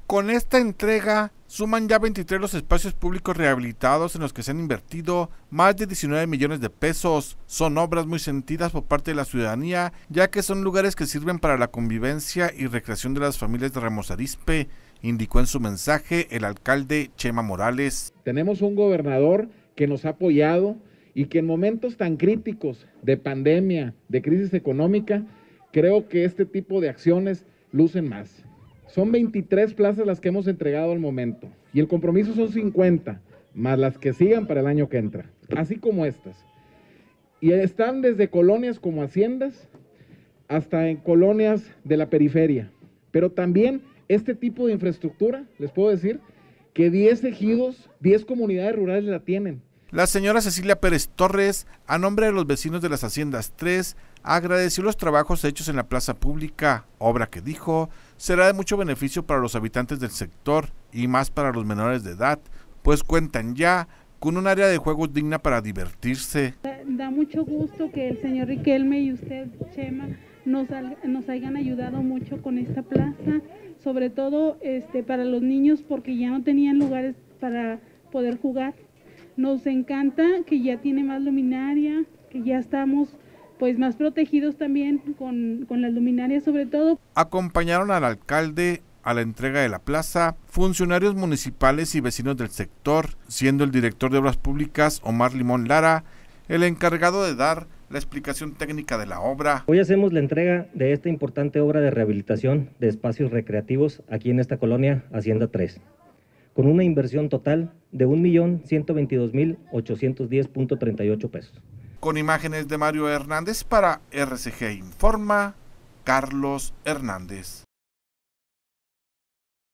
Con esta entrega suman ya 23 los espacios públicos rehabilitados en los que se han invertido más de 19 millones de pesos. Son obras muy sentidas por parte de la ciudadanía, ya que son lugares que sirven para la convivencia y recreación de las familias de Ramos Arizpe, indicó en su mensaje el alcalde Chema Morales. Tenemos un gobernador que nos ha apoyado y que en momentos tan críticos de pandemia, de crisis económica, creo que este tipo de acciones lucen más. Son 23 plazas las que hemos entregado al momento y el compromiso son 50, más las que sigan para el año que entra, así como estas. Y están desde colonias como haciendas hasta en colonias de la periferia. Pero también este tipo de infraestructura, les puedo decir que 10 ejidos, 10 comunidades rurales la tienen. La señora Cecilia Pérez Torres, a nombre de los vecinos de las Haciendas 3, agradeció los trabajos hechos en la plaza pública, obra que dijo será de mucho beneficio para los habitantes del sector y más para los menores de edad, pues cuentan ya con un área de juegos digna para divertirse. Da mucho gusto que el señor Riquelme y usted, Chema, nos hayan ayudado mucho con esta plaza, sobre todo para los niños, porque ya no tenían lugares para poder jugar. Nos encanta que ya tiene más luminaria, que ya estamos pues más protegidos también con las luminarias sobre todo. Acompañaron al alcalde a la entrega de la plaza funcionarios municipales y vecinos del sector, siendo el director de Obras Públicas, Omar Limón Lara, el encargado de dar la explicación técnica de la obra. Hoy hacemos la entrega de esta importante obra de rehabilitación de espacios recreativos aquí en esta colonia Hacienda 3, con una inversión total de 1.122.810.38 pesos. Con imágenes de Mario Hernández para RCG Informa, Carlos Hernández.